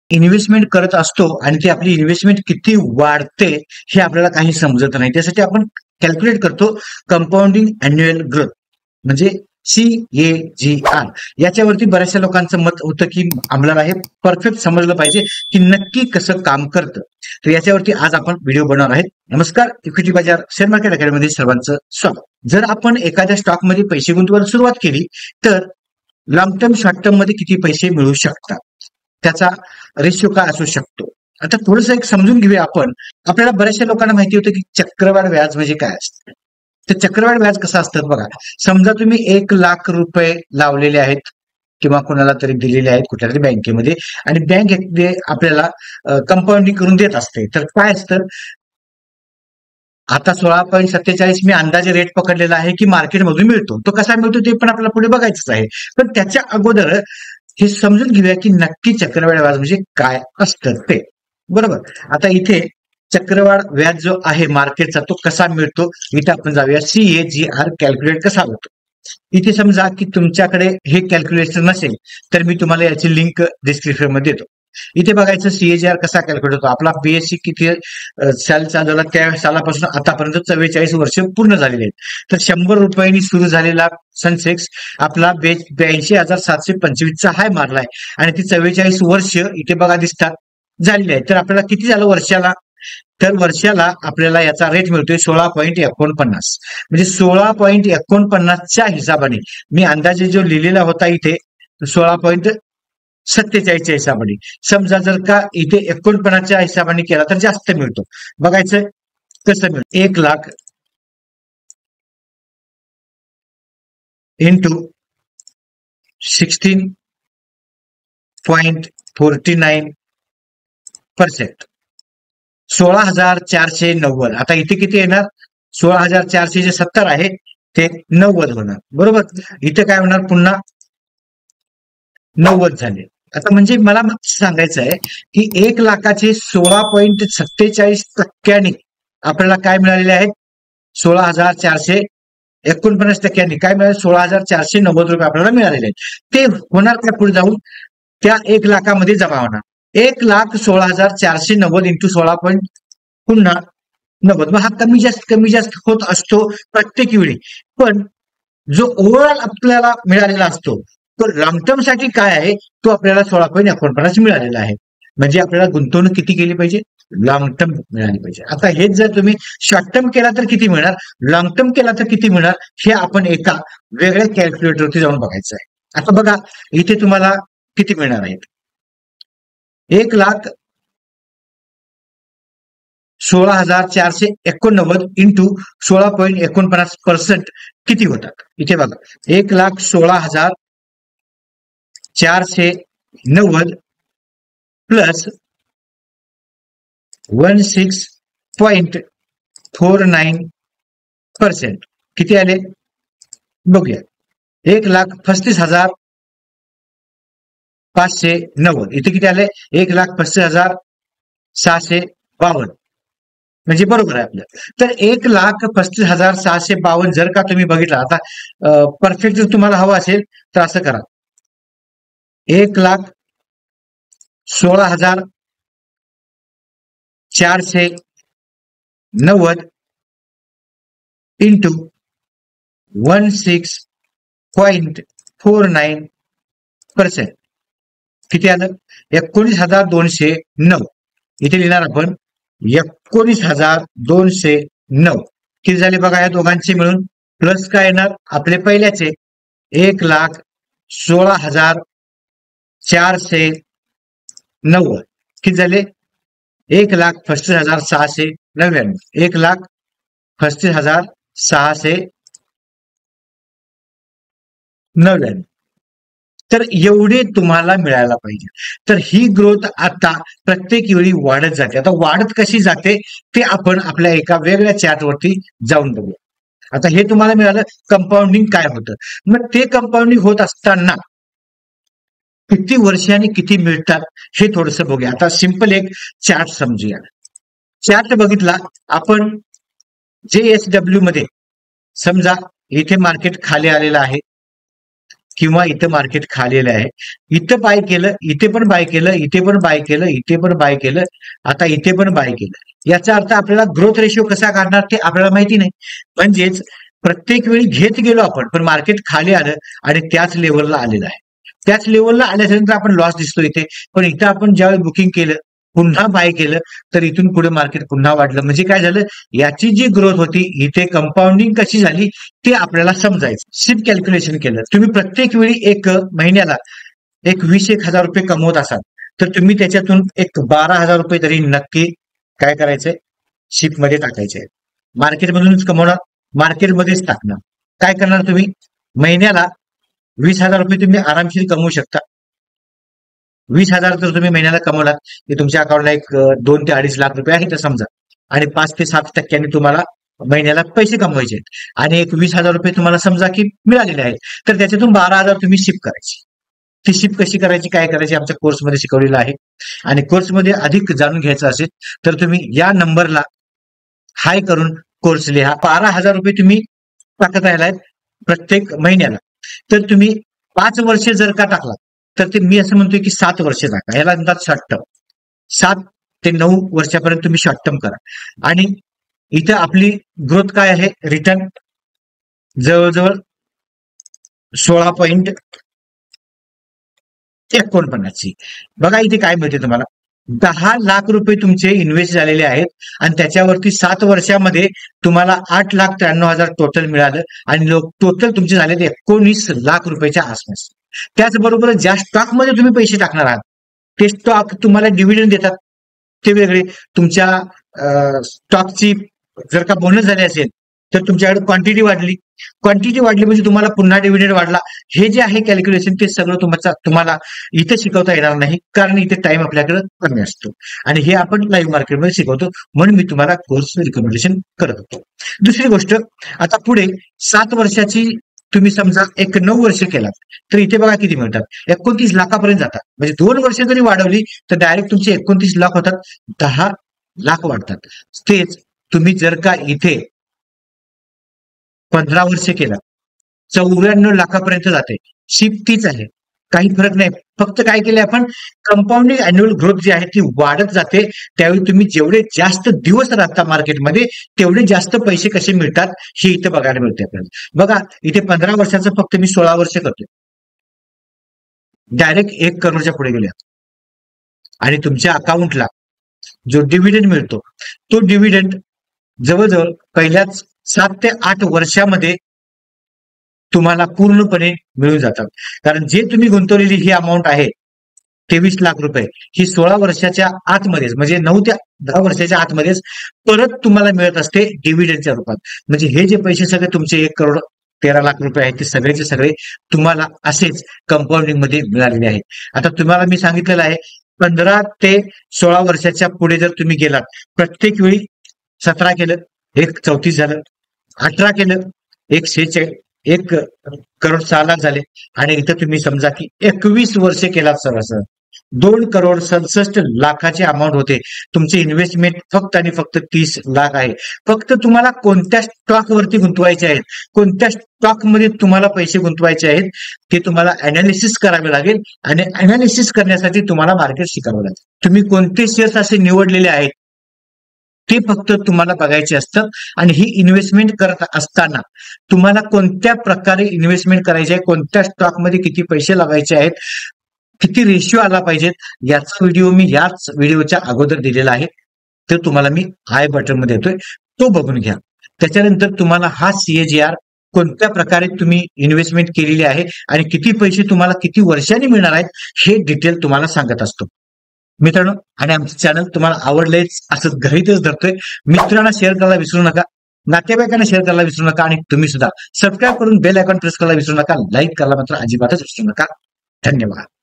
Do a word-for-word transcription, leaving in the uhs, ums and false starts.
Investment करत असतो आणि ती आपली इन्व्हेस्टमेंट किती वाढते हे आपल्याला काही समजत नाही. त्यासाठी आपण कॅल्क्युलेट करतो कंपाऊंडिंग अॅन्युअल ग्रोथ म्हणजे सी ए जी आर. याच्यावरती बऱ्याचशा लोकांचं मत होतं की आम्हाला हे परफेक्ट समजलं पाहिजे की नक्की कसं काम करतं. तर याच्यावरती आज आपण व्हिडिओ बनवणार आहेत. नमस्कार, इक्विटी बाजार शेअर मार्केट अकॅडमीमध्ये सर्वांचं स्वागत. जर आपण एखाद्या स्टॉकमध्ये पैसे गुंतवायला सुरुवात केली तर लॉंग टर्म शॉर्ट टर्म मध्ये किती पैसे मिळू शकतात, त्याचा रेशिओ काय असू शकतो. आता थोडंसं एक समजून घेऊया आपण. आपल्याला बऱ्याचशा लोकांना माहिती होतं की चक्रवाढ व्याज म्हणजे काय असतं. तर चक्रवाढ व्याज कसं असतं बघा. समजा तुम्ही एक लाख रुपये लावलेले आहेत किंवा कोणाला तरी दिलेले आहेत कुठल्या तरी बँकेमध्ये आणि बँक आपल्याला कंपाऊंडिंग करून देत असते. तर काय असतं, आता सोळा पॉईंट सत्तेचाळीस मी अंदाजे रेट पकडलेला आहे की मार्केटमधून मिळतो. तो कसा मिळतो ते पण आपल्याला पुढे बघायचंच आहे. पण त्याच्या अगोदर हे समजून घेऊया की नक्की चक्रवाढ व्याज म्हणजे काय असतं ते. बरोबर. आता इथे चक्रवाढ व्याज जो आहे मार्केटचा तो कसा मिळतो, इथे आपण जाऊया. C A G R calculate कसा होतो. इथे समजा की तुमच्याकडे हे कॅल्क्युलेशन नसेल तर मी तुम्हाला याची लिंक डिस्क्रिप्शन मध्ये देतो. इथे बघायचं सीएजीआर कसा कॅल्क्युलेट होतो. आपला बीएससी किती साल चालू झाला त्या सालापासून आतापर्यंत चव्वेचाळीस वर्ष पूर्ण झालेले आहेत. तर शंभर रुपयांनी सुरू झालेला सनसेक्स आपला ब्याऐंशी हजार सातशे पंचवीसचा हाय मारलाय आणि ती चव्वेचाळीस वर्ष इथे बघा दिसतात झालेली आहे. तर आपल्याला किती झालं वर्षाला, तर वर्षाला आपल्याला याचा रेट मिळतोय सोळा पॉईंट एकोणपन्नास. म्हणजे सोळा पॉईंट एकोणपन्नासच्या हिशोबाने मी अंदाजे जो लिहिलेला होता इथे सोळा पॉईंट सत्तेचाळीसच्या हिशोबाने, समजा जर का इथे एकोणपन्नासच्या हिशोबाने केला तर जास्त मिळतो. बघायचं कसं मिळतं. एक lakh into sixteen point forty nine percent सोळा हजार चारशे नव्वद. आता इथे किती येणार, सोळा हजार चारशे जे सत्तर आहे ते नव्वद होणार. बरोबर. इथे काय होणार, पुन्हा नव्वद झाले. आता म्हणजे मला सांगायचं आहे की एक लाखाचे सोळा पॉईंट सत्तेचाळीस टक्क्यांनी आपल्याला काय मिळालेले आहेत, सोळा हजार चारशे एकोणपन्नास टक्क्यांनी काय मिळाले, सोळा हजार चारशे नव्वद रुपये आपल्याला मिळालेले आहेत. ते होणार काय पुढे जाऊन, त्या एक लाखामध्ये जमा होणार. एक लाख सोळा हजार चारशे नव्वद इंटू सोळा पॉईंट पुन्हा नव्वद. मग हा कमी जास्त कमी जास्त होत असतो प्रत्येक वेळी. पण जो ओव्हरऑल आपल्याला मिळालेला असतो तो लॉंग टर्म साठी काय आहे, तो आपल्याला सोळा पॉईंट एकोणपन्नास मिळालेला आहे. म्हणजे आपल्याला गुंतवणूक किती केली पाहिजे, लॉंग टर्म मिळाली पाहिजे. आता हेच जर तुम्ही शॉर्ट टर्म केला तर किती मिळणार, लॉंग टर्म केला तर किती मिळणार, हे आपण एका वेगळ्या कॅल्क्युलेटरवरती जाऊन बघायचं आहे. आता बघा इथे तुम्हाला किती मिळणार आहेत, एक लाख सोळा हजार चारशे एकोणनव्वद इंटू सोळा पॉईंट एकोणपन्नास पर्सेंट किती होतात. इथे बघा एक लाख सोळा हजार चारशे नव्वद plus one six point four nine percent किती आले बघूया. एक लाख पस्तीस हजार पाचशे नव्वद. इथे किती आले, एक लाख पस्तीस हजार सहाशे बावन्न. म्हणजे बरोबर आहे आपलं. तर एक लाख पस्तीस हजार सहाशे बावन्न जर का तुम्ही बघितला, आता परफेक्ट जर तुम्हाला हवं असेल तर असं करा, एक लाख सोळा हजार चारशे नव्वद into one six point four nine percent किती आलं, एकोणीस हजार दोनशे नऊ. इथे लिहिणार आपण एकोणीस हजार दोनशे नऊ. किती झाले बघा या दोघांचे मिळून, प्लस काय येणार आपले पहिल्याचे एक लाख सोळा हजार चारशे नव्वद. किती झाले, एक लाख पस्तीस हजार सहाशे नव्याण्णव. एक लाख पस्तीस हजार सहाशे नव्याण्णव. तर एवढे तुम्हाला मिळायला पाहिजे. तर ही ग्रोथ आता प्रत्येक वेळी वाढत जाते. आता वाढत कशी जाते ते आपण आपल्या एका वेगळ्या चार्टवरती जाऊन बघूया. आता हे तुम्हाला मिळालं कंपाऊंडिंग काय होतं. मग ते कंपाऊंडिंग होत असताना किती वर्षांनी किती मिळतात हे थोडंसं बघूया. आता सिंपल एक चार्ट समजूया. चार्ट बघितला आपण जे एस डब्ल्यू मध्ये, समजा इथे मार्केट खाली आलेलं आहे किंवा इथं मार्केट खालेलं आहे, इथं बाय केलं, इथे पण बाय केलं, इथे पण बाय केलं, इथे पण बाय केलं, आता इथे पण बाय केलं. याचा अर्थ आपल्याला ग्रोथ रेशिओ कसा काढणार ते आपल्याला माहिती नाही. म्हणजेच प्रत्येक वेळी घेत गेलो आपण, पण मार्केट खाली आलं आणि त्याच लेवलला आलेलं आहे. त्याच लेवलला आल्यानंतर आपण लॉस दिसतो इथे. पण इथं आपण ज्यावेळी बुकिंग केलं, पुन्हा बाय केलं, तर इथून पुढे मार्केट पुन्हा वाढलं. म्हणजे काय झालं, याची जी ग्रोथ होती इथे कंपाऊंडिंग कशी झाली ते आपल्याला समजायचं. शिफ्ट कॅल्क्युलेशन केलं, तुम्ही प्रत्येक वेळी एक महिन्याला एक वीस एक हजार रुपये कमवत असाल, तर तुम्ही त्याच्यातून एक बारा हजार रुपये तरी नक्की काय करायचंय, शिफ्ट मध्ये टाकायचे. मार्केटमधूनच कमवणार, मार्केटमध्येच टाकणार. काय करणार तुम्ही, महिन्याला वीस हजार रुपये तुम्ही आरामशीर कमवू शकता. वीस हजार जर तुम्ही महिन्याला कमवलात, की तुमच्या अकाउंटला एक दोन ते अडीच लाख रुपये आहेत समजा, आणि पाच ते सात टक्क्यांनी तुम्हाला महिन्याला पैसे कमवायचे आहेत, आणि एक वीस हजार रुपये तुम्हाला समजा की मिळालेले आहेत, तर त्याच्यातून बारा हजार तुम्ही शिफ्ट करायची. ती शिफ्ट कशी करायची, काय करायची, आमच्या कोर्समध्ये शिकवलेलं आहे. आणि कोर्समध्ये अधिक जाणून घ्यायचं असेल तर तुम्ही या नंबरला हाय करून कोर्स लिहा. बारा हजार रुपये तुम्ही टाकत राहिलाय प्रत्येक महिन्याला, तर तुम्ही पाच वर्ष जर का टाकला, तर ते मी असं म्हणतोय की सात वर्ष टाका. याला म्हणतात शॉर्ट टर्म. सात ते नऊ वर्षापर्यंत तुम्ही शॉर्ट टर्म करा. आणि इथं आपली ग्रोथ काय आहे, रिटर्न जवळजवळ सोळा पॉईंट एकोणपन्नासची. बघा इथे काय मिळते तुम्हाला, दहा लाख रुपये तुमचे इन्व्हेस्ट झालेले आहेत, आणि त्याच्यावरती सात वर्षामध्ये तुम्हाला आठ लाख त्र्याण्णव हजार टोटल मिळालं, आणि लोक टोटल तुमचे झाले एकोणीस लाख रुपयाच्या आसपास. त्याचबरोबर ज्या स्टॉकमध्ये तुम्ही पैसे टाकणार आहात, ते स्टॉक तुम्हाला डिव्हिडंड देतात, ते वेगळे. तुमच्या स्टॉकची जर का बोनस झाले असेल, तर तुमच्याकडे क्वांटिटी वाढली, क्वांटिटी वाढली म्हणजे तुम्हाला पुन्हा डिव्हिडंड वाढला. हे जे आहे कॅल्क्युलेशन, ते सगळं तुमचा तुम्हाला इथे शिकवता येणार नाही, कारण इथे टाइम आपल्याकडे कमी असतो, आणि हे आपण लाईव्ह मार्केटमध्ये शिकवतो, म्हणून मी तुम्हाला कोर्स रिकमेंडेशन करत होतो. दुसरी गोष्ट, आता पुढे सात वर्षाची तुम्ही समजा एक नऊ वर्ष केलात, तर इथे बघा किती मिळतात, एकोणतीस लाखापर्यंत जातात. म्हणजे दोन वर्ष जरी वाढवली तर डायरेक्ट तुमचे एकोणतीस लाख होतात, दहा लाख वाढतात. तेच तुम्ही जर का इथे पंधरा वर्ष केला, चौऱ्याण्णव लाखापर्यंत जाते. शिफ्ट तीच आहे, काही फरक नाही. फक्त काय केले आपण, कंपाऊंडिंग अॅन्युअल ग्रोथ जी आहे ती वाढत जाते. त्यावेळी तुम्ही जेवढे जास्त दिवस राहता मार्केटमध्ये, तेवढे जास्त पैसे कसे मिळतात हे इथे बघायला मिळते आपल्याला. बघा इथे पंधरा वर्षाचं फक्त मी सोळा वर्ष करतोय, डायरेक्ट एक करोडच्या पुढे गेले. आणि तुमच्या अकाउंटला जो डिव्हिडंड मिळतो, तो डिव्हिडंड जवळजवळ पहिल्याच सात ते आठ वर्षामध्ये तुम्हाला पूर्णपणे मिळून जातात. कारण जे तुम्ही गुंतवलेली ही अमाऊंट आहे तेवीस लाख रुपये, ही सोळा वर्षाच्या आतमध्येच, म्हणजे नऊ ते दहा वर्षाच्या आतमध्येच परत तुम्हाला मिळत असते डिव्हिडंडच्या रूपात. म्हणजे हे जे पैसे सगळे तुमचे एक करोड तेरा लाख रुपये आहेत, ते सगळेचे सगळे तुम्हाला असेच कंपाऊंडिंग मध्ये मिळालेले आहेत. आता तुम्हाला मी सांगितलेलं आहे, पंधरा ते सोळा वर्षाच्या पुढे जर तुम्ही गेलात, प्रत्येक वेळी सतरा केलं एक चौतीस झालं, अठरा केलं एक शेहेचाळीस, एक करोड सहा लाख झाले, आणि इथं तुम्ही समजा की एकवीस वर्ष केलात सरळ दोन करोड सदुसष्ट लाखाची अमाऊंट होते. तुमचे इन्व्हेस्टमेंट फक्त आणि फक्त तीस लाख आहे. फक्त तुम्हाला कोणत्या स्टॉक वरती गुंतवायचे आहेत, कोणत्या स्टॉक मध्ये तुम्हाला पैसे गुंतवायचे आहेत, ते तुम्हाला अनालिसिस करावे लागेल, आणि अनालिसिस करण्यासाठी तुम्हाला मार्केट शिकावं लागेल. तुम्ही कोणते शेअर्स असे निवडलेले आहेत ते फक्त तुम्हाला बघायचे असतं. आणि ही इन्व्हेस्टमेंट करत असताना तुम्हाला कोणत्या प्रकारे इन्व्हेस्टमेंट करायची आहे, कोणत्या स्टॉकमध्ये किती पैसे लावायचे आहेत, किती रेशिओ आला पाहिजेत, याचा व्हिडिओ मी याच व्हिडिओच्या अगोदर दिलेला आहे. तो तुम्हाला मी आय बटन मध्ये देतोय, तो बघून घ्या. त्याच्यानंतर तुम्हाला हा सीएजीआर कोणत्या प्रकारे तुम्ही इन्व्हेस्टमेंट केलेली आहे आणि किती पैसे तुम्हाला किती वर्षांनी मिळणार आहेत, हे डिटेल तुम्हाला सांगत असतो मित्रांनो. आणि आमचं चॅनल तुम्हाला आवडलंच असं गृहीतच धरतोय. मित्रांना शेअर करायला विसरू नका, नातेवाईकांना शेअर करायला विसरू नका, आणि तुम्ही सुद्धा सबस्क्राईब करून बेल आयकॉन प्रेस करायला विसरू नका. लाईक करायला मात्र अजिबातच विसरू नका. धन्यवाद.